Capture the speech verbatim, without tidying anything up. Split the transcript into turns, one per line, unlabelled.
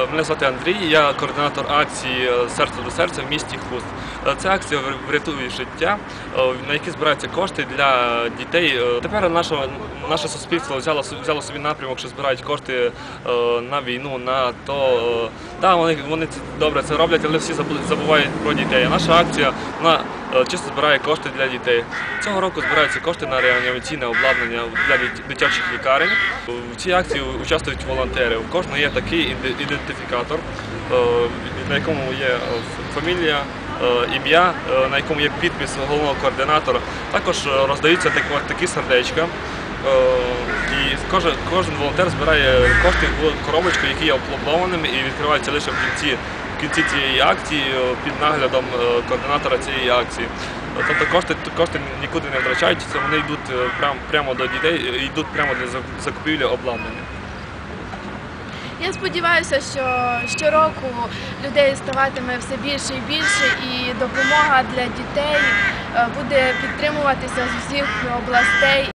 Мене звати Андрій, я координатор акції «Серце до серця» в місті Хуст. Ця акція врятує життя, на які збираються кошти для дітей. Тепер наше, наше суспільство взяло, взяло собі напрямок, що збирають кошти на війну, на то. Так, вони, вони добре це роблять, але всі забувають про дітей. А наша акція, вона чисто збирає кошти для дітей. Цього року збираються кошти на реанімаційне обладнання для дитячих лікарень. В цій акції участвують волонтери. У кожного є такий ідентифікатор, на якому є фамілія, ім'я, на якому є підпис головного координатора. Також роздаються такі сердечка. І кожен, кожен волонтер збирає кошти в коробочку, які є опломбованими і відкриваються лише в кінці, в кінці цієї акції під наглядом координатора цієї акції. Тобто кошти, кошти нікуди не втрачаються, вони йдуть прямо, прямо до дітей, йдуть прямо для закупівлі обладнання.
Я сподіваюся, що щороку людей ставатиме все більше і більше, і допомога для дітей буде підтримуватися з усіх областей.